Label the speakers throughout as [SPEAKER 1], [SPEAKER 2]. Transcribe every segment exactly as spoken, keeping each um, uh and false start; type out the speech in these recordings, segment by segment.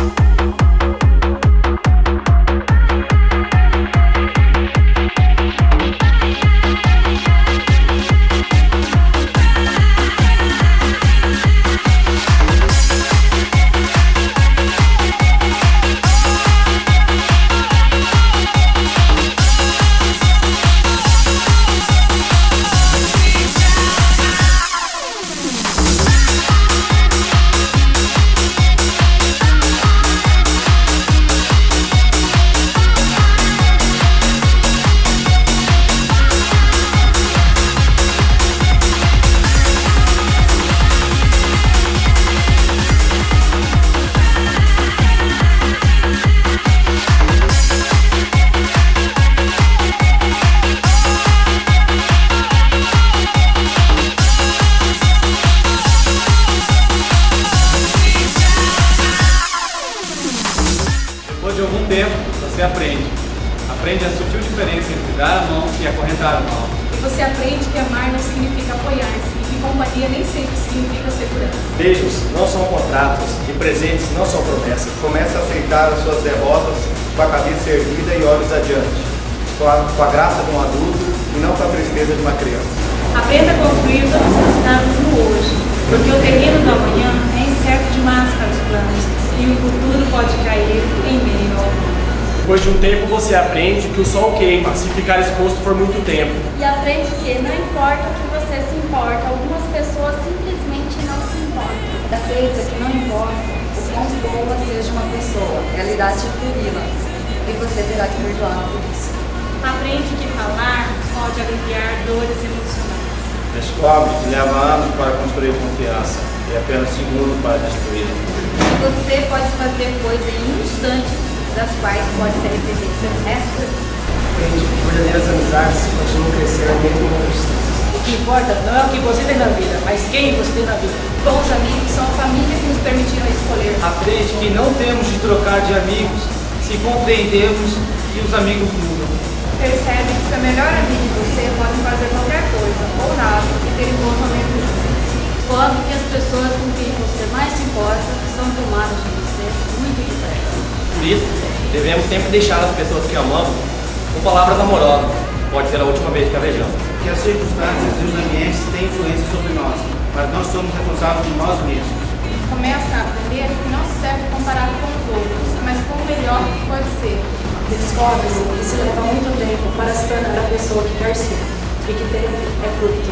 [SPEAKER 1] Depois de algum tempo, você aprende. Aprende a sutil diferença entre dar a mão e acorrentar a mão.
[SPEAKER 2] E você aprende que amar não significa apoiar-se e que companhia nem sempre significa segurança.
[SPEAKER 3] Beijos não são contratos e presentes não são promessas.
[SPEAKER 4] Comece a aceitar as suas derrotas com a cabeça erguida e olhos adiante, com a, com a graça de um adulto e não com a tristeza de uma criança.
[SPEAKER 2] Aprenda a construir todos os cenários no hoje, porque o terreno do amanhã é incerto demais para os planos e o futuro pode cair em meio ao mundo.
[SPEAKER 3] Depois de um tempo você aprende que o sol queima se ficar exposto por muito tempo.
[SPEAKER 5] E aprende que não importa o que você se importa, algumas pessoas simplesmente não se importam.
[SPEAKER 6] Aceita que não importa o quão boa seja uma pessoa, ela irá te feri-la e você terá que perdoá-la por isso.
[SPEAKER 2] Aprende que falar pode aliviar dores emocionais.
[SPEAKER 4] Descobre que leva anos para construir confiança e apenas segundos para destruí-la.
[SPEAKER 5] Você pode fazer coisas em um instante, das quais pode se arrepender pelo resto da vida.
[SPEAKER 7] Aprende que verdadeiras amizades continuam crescendo mesmo com distâncias. O que importa não é o que você tem na vida, mas quem você tem na vida.
[SPEAKER 2] Bons amigos são a família que nos permitiram escolher.
[SPEAKER 1] Aprende que não temos de trocar de amigos se compreendemos que os amigos mudam.
[SPEAKER 2] Percebe que seu melhor amigo e você podem fazer qualquer coisa ou nada e ter um bom momento juntos.
[SPEAKER 5] Descobre que as pessoas com quem você mais se importa são tomadas de você muito depressa.
[SPEAKER 1] Por isso, devemos sempre deixar as pessoas que amamos com palavras amorosas. Pode ser a última vez que a vejamos.
[SPEAKER 4] Que as circunstâncias e os ambientes têm influência sobre nós, mas nós somos responsáveis por nós mesmos.
[SPEAKER 2] Começa a aprender que não se deve comparar com os outros, mas com o melhor que pode ser.
[SPEAKER 7] Descobre-se que se leva muito tempo para se tornar a pessoa que quer ser e que tempo é curto.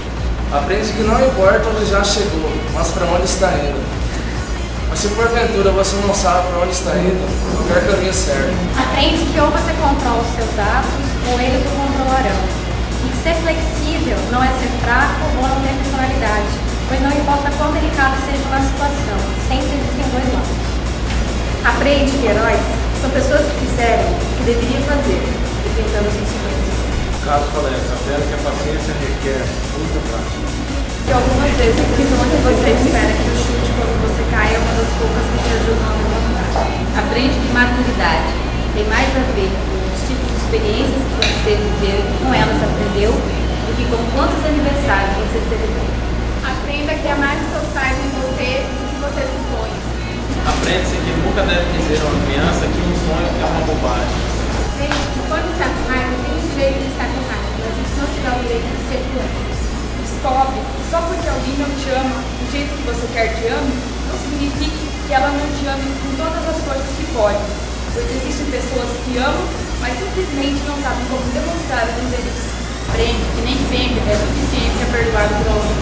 [SPEAKER 8] Aprende que não importa onde já chegou, mas para onde está indo. Mas se porventura você não sabe para onde está indo, qualquer caminho serve.
[SPEAKER 5] Aprende que ou você controla os seus atos, ou eles o controlarão. E que ser flexível não é ser fraco ou não ter personalidade, pois não importa quão delicada seja uma situação, sempre existem dois lados.
[SPEAKER 2] Aprende que heróis são pessoas que fizeram o que deveriam fazer, enfrentando as consequências.
[SPEAKER 4] Caros colegas, aprenda que a paciência requer muita prática.
[SPEAKER 2] Que algumas vezes a pessoa que você espera que o chute quando você cai é uma das poucas que te ajudam a levantar.
[SPEAKER 5] Aprende que maturidade tem mais a ver com os tipos de experiências que você viveu e com elas aprendeu do que com quantos aniversários você celebrou.
[SPEAKER 2] Aprenda que há mais seus pais em você do que você supõe.
[SPEAKER 1] Aprende-se que nunca deve dizer a uma criança que um sonho é uma bobagem.
[SPEAKER 2] Aprende que quando está com raiva, tem o direito de estar com raiva, mas isso não te dá o direito de ser doente. Descobre que só porque alguém não te ama do jeito que você quer te ame, não significa que ela não te ame com todas as forças que pode. Pois existem pessoas que amam, mas simplesmente não sabem como demonstrar o interesse.
[SPEAKER 5] Aprende que nem sempre é suficiente ser perdoado por alguém.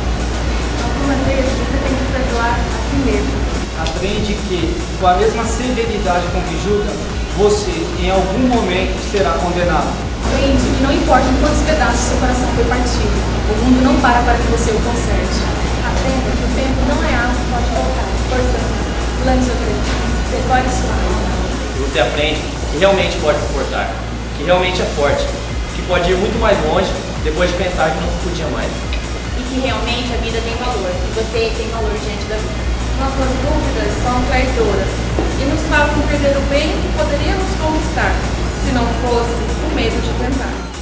[SPEAKER 2] Algumas vezes você tem que perdoar a si mesmo.
[SPEAKER 1] Aprende que, com a mesma severidade com que julga, você, em algum momento, será condenado.
[SPEAKER 2] Aprende que não importa em quantos pedaços seu coração foi partido, o mundo não para para que você o conserte. Aprenda que o tempo não é algo que pode voltar. Portanto, lance o tempo. Decore sua alma.
[SPEAKER 1] Você aprende que realmente pode suportar, que realmente é forte, que pode ir muito mais longe depois de pensar que não podia mais.
[SPEAKER 5] E que realmente a vida tem valor, e você tem valor diante da vida.
[SPEAKER 2] Nossas dúvidas são traidoras e nos fazem perder o bem que poderíamos conquistar, se não fosse o medo de tentar.